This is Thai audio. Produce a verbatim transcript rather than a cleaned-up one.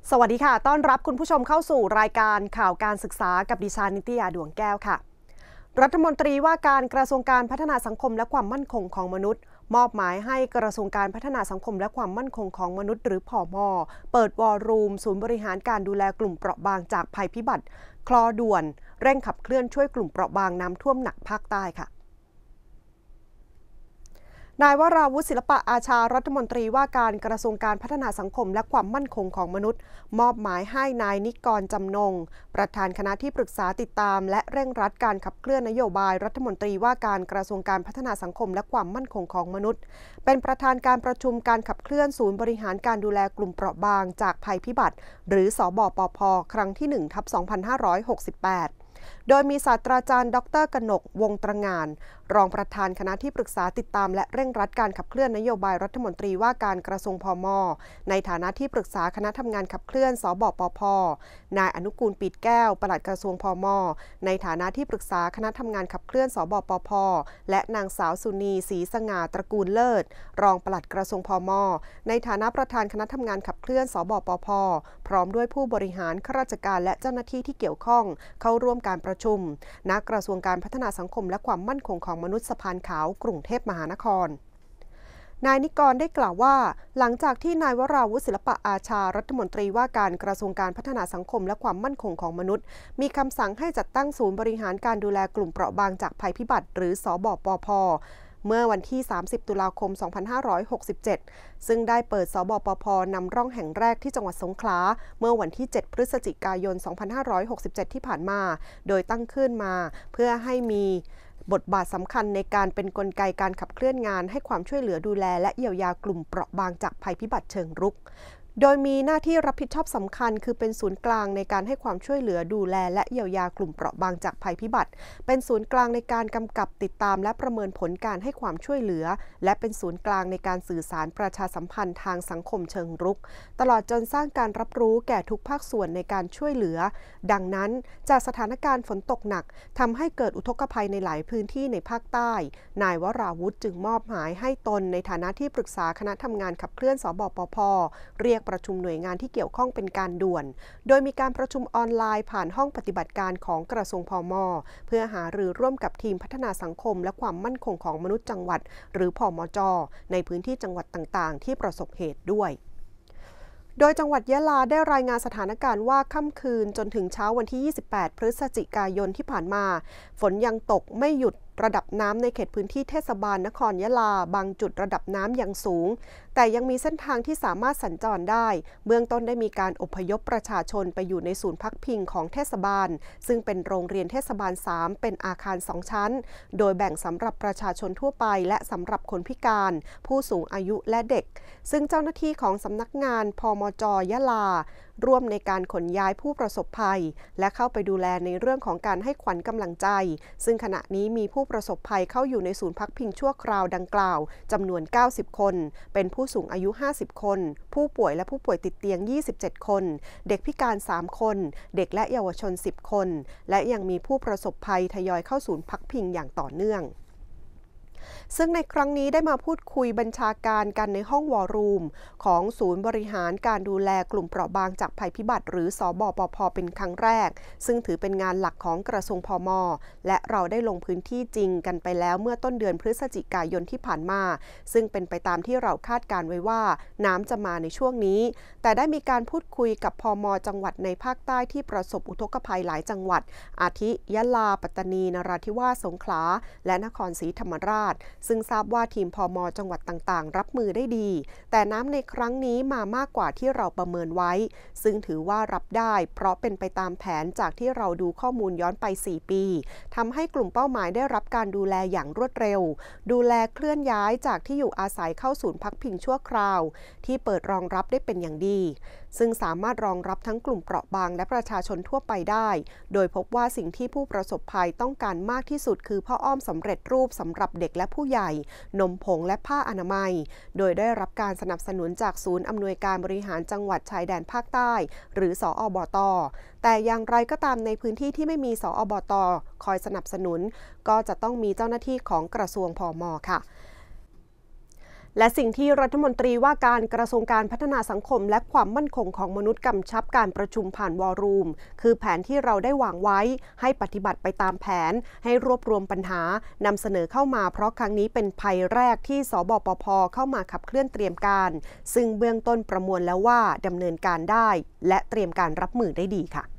สวัสดีค่ะต้อนรับคุณผู้ชมเข้าสู่รายการข่าวการศึกษากับดิฉันนิตยาดวงแก้วค่ะรัฐมนตรีว่าการกระทรวงการพัฒนาสังคมและความมั่นคงของมนุษย์มอบหมายให้กระทรวงการพัฒนาสังคมและความมั่นคงของมนุษย์หรือผม.เปิดวอลลุ่มศูนย์บริหารการดูแลกลุ่มเปราะบางจากภัยพิบัติคลอด่วนเร่งขับเคลื่อนช่วยกลุ่มเปราะบางน้ำท่วมหนักภาคใต้ค่ะนายวราวุฒิศิลปะอาชารัฐมนตรีว่าการกระทรวงการพัฒนาสังคมและความมั่นคงของมนุษย์มอบหมายให้นายนิกรจำนงประธานคณะที่ปรึกษาติดตามและเร่งรัดการขับเคลื่อนนโยบายรัฐมนตรีว่าการกระทรวงการพัฒนาสังคมและความมั่นคงของมนุษย์เป็นประธานการประชุมการขับเคลื่อนศูนย์บริหารการดูแลกลุ่มเปราะบางจากภัยพิบัติหรือสบปพครั้งที่ หนึ่งทับสองพันห้าร้อยหกสิบแปดโดยมีศาสตราจารย์ดร.กนกวงศ์ตระหง่านรองประธานคณะที่ปรึกษาติดตามและเร่งรัดการขับเคลื่อนนโยบายรัฐมนตรีว่าการกระทรวงพม.ในฐานะที่ปรึกษาคณะทำงานขับเคลื่อนสบปพ.นายอนุกูลปิดแก้วปลัดกระทรวงพม.ในฐานะที่ปรึกษาคณะทำงานขับเคลื่อนสบปพ.และนางสาวสุนีศรีสง่าตระกูลเลิศรองปลัดกระทรวงพม.ในฐานะประธานคณะทำงานขับเคลื่อนสบปพ.พร้อมด้วยผู้บริหารข้าราชการและเจ้าหน้าที่ที่เกี่ยวข้องเข้าร่วมการประชุมณกระทรวงการพัฒนาสังคมและความมั่นคงของมนุษย์สะพานขาวกรุงเทพมหานครนายนิกรได้กล่าวว่าหลังจากที่นายวราวุฒิศิลปะอาชารัฐมนตรีว่าการกระทรวงการพัฒนาสังคมและความมั่นคงของมนุษย์มีคำสั่งให้จัดตั้งศูนย์บริหารการดูแลกลุ่มเปราะบางจากภัยพิบัติหรือสบปพเมื่อวันที่ สามสิบ ตุลาคม สองพันห้าร้อยหกสิบเจ็ด ซึ่งได้เปิดสบปพนำร่องแห่งแรกที่จังหวัดสงขลาเมื่อวันที่ เจ็ด พฤศจิกายน สองพันห้าร้อยหกสิบเจ็ด ที่ผ่านมาโดยตั้งขึ้นมาเพื่อให้มีบทบาทสำคัญในการเป็นกลไกการขับเคลื่อนงานให้ความช่วยเหลือดูแลและเยียวยากลุ่มเปราะบางจากภัยพิบัติเชิงรุกโดยมีหน้าที่รับผิดชอบสำคัญคือเป็นศูนย์กลางในการให้ความช่วยเหลือดูแลและเยียวยากลุ่มเปราะบางจากภัยพิบัติเป็นศูนย์กลางในการกำกับติดตามและประเมินผลการให้ความช่วยเหลือและเป็นศูนย์กลางในการสื่อสารประชาสัมพันธ์ทางสังคมเชิงรุกตลอดจนสร้างการรับรู้แก่ทุกภาคส่วนในการช่วยเหลือดังนั้นจากสถานการณ์ฝนตกหนักทำให้เกิดอุทกภัยในหลายพื้นที่ในภาคใต้นายวราวุฒิจึงมอบหมายให้ตนในฐานะที่ปรึกษาคณะทำงานขับเคลื่อนสบปพเรียกประชุมหน่วยงานที่เกี่ยวข้องเป็นการด่วนโดยมีการประชุมออนไลน์ผ่านห้องปฏิบัติการของกระทรวงพม.เพื่อหารือร่วมกับทีมพัฒนาสังคมและความมั่นคงของมนุษย์จังหวัดหรือพมจ.ในพื้นที่จังหวัดต่างๆที่ประสบเหตุด้วยโดยจังหวัดยะลาได้รายงานสถานการณ์ว่าค่ำคืนจนถึงเช้าวันที่ ยี่สิบแปด พฤศจิกายนที่ผ่านมาฝนยังตกไม่หยุดระดับน้ำในเขตพื้นที่เทศบาลนครยะลาบางจุดระดับน้ำยังสูงแต่ยังมีเส้นทางที่สามารถสัญจรได้เบื้องต้นได้มีการอพยพประชาชนไปอยู่ในศูนย์พักพิงของเทศบาลซึ่งเป็นโรงเรียนเทศบาลสามเป็นอาคารสองชั้นโดยแบ่งสำหรับประชาชนทั่วไปและสำหรับคนพิการผู้สูงอายุและเด็กซึ่งเจ้าหน้าที่ของสำนักงานพมจ.ยะลาร่วมในการขนย้ายผู้ประสบภัยและเข้าไปดูแลในเรื่องของการให้ขวัญกำลังใจซึ่งขณะนี้มีผู้ประสบภัยเข้าอยู่ในศูนย์พักพิงชั่วคราวดังกล่าวจำนวนเก้าสิบคนเป็นผู้สูงอายุห้าสิบคนผู้ป่วยและผู้ป่วยติดเตียงยี่สิบเจ็ดคนเด็กพิการสามคนเด็กและเยาวชนสิบคนและยังมีผู้ประสบภัยทยอยเข้าศูนย์พักพิงอย่างต่อเนื่องซึ่งในครั้งนี้ได้มาพูดคุยบัญชาการกันในห้องวอลลุ่มของศูนย์บริหารการดูแลกลุ่มเปราะบางจากภัยพิบัติหรือสบปพเป็นครั้งแรกซึ่งถือเป็นงานหลักของกระทรวงพม.และเราได้ลงพื้นที่จริงกันไปแล้วเมื่อต้นเดือนพฤศจิกายนที่ผ่านมาซึ่งเป็นไปตามที่เราคาดการไว้ว่าน้ำจะมาในช่วงนี้แต่ได้มีการพูดคุยกับพม.จังหวัดในภาคใต้ที่ประสบอุทกภัยหลายจังหวัดอาทิยะลาปัตตานีนราธิวาสสงขลาและนครศรีธรรมราชซึ่งทราบว่าทีมพม.จังหวัดต่างๆรับมือได้ดีแต่น้ำในครั้งนี้มามากกว่าที่เราประเมินไว้ซึ่งถือว่ารับได้เพราะเป็นไปตามแผนจากที่เราดูข้อมูลย้อนไปสี่ปีทำให้กลุ่มเป้าหมายได้รับการดูแลอย่างรวดเร็วดูแลเคลื่อนย้ายจากที่อยู่อาศัยเข้าศูนย์พักพิงชั่วคราวที่เปิดรองรับได้เป็นอย่างดีซึ่งสามารถรองรับทั้งกลุ่มเปราะบางและประชาชนทั่วไปได้โดยพบว่าสิ่งที่ผู้ประสบภัยต้องการมากที่สุดคือผ้าอ้อมสำเร็จรูปสำหรับเด็กและผู้ใหญ่นมผงและผ้าอนามัยโดยได้รับการสนับสนุนจากศูนย์อำนวยการบริหารจังหวัดชายแดนภาคใต้หรือสอบต.แต่อย่างไรก็ตามในพื้นที่ที่ไม่มีสอบต.คอยสนับสนุนก็จะต้องมีเจ้าหน้าที่ของกระทรวงพม.ค่ะและสิ่งที่รัฐมนตรีว่าการกระทรวงการพัฒนาสังคมและความมั่นคงของมนุษย์กำชับการประชุมผ่านวอลลุ่มคือแผนที่เราได้วางไว้ให้ปฏิบัติไปตามแผนให้รวบรวมปัญหานำเสนอเข้ามาเพราะครั้งนี้เป็นภัยแรกที่สบปภ.เข้ามาขับเคลื่อนเตรียมการซึ่งเบื้องต้นประมวลแล้วว่าดำเนินการได้และเตรียมการรับมือได้ดีค่ะ